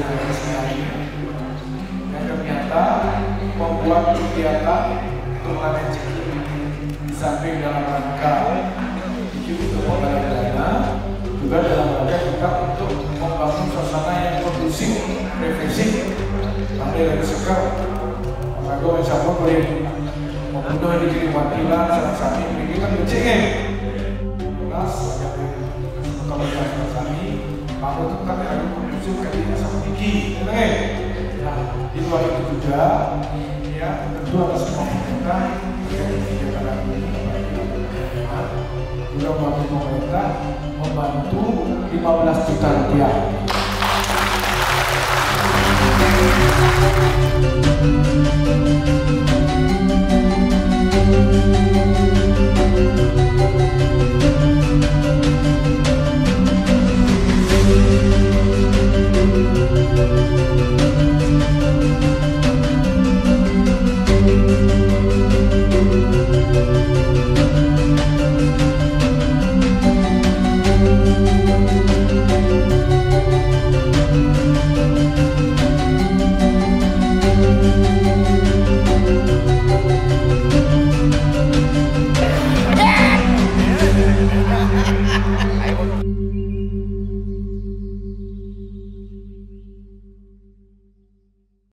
sekali yang ternyata membuat kegiatan turnamen ciki di samping dalam rangka untuk penggalangan dana, juga dalam rangka kita untuk membangun suasana yang kondusif, refreshing, sampai dari sekarang. Maka gue insya Allah boleh membunuh di kiri wakilan saat ini kan bercengeng. Kelas kalau kami, aku tetap akan kondusif ketika sama tinggi, nah di luar itu juga, ya tentu atas pemerintah juga membantu pemerintah membantu 15 juta rupiah.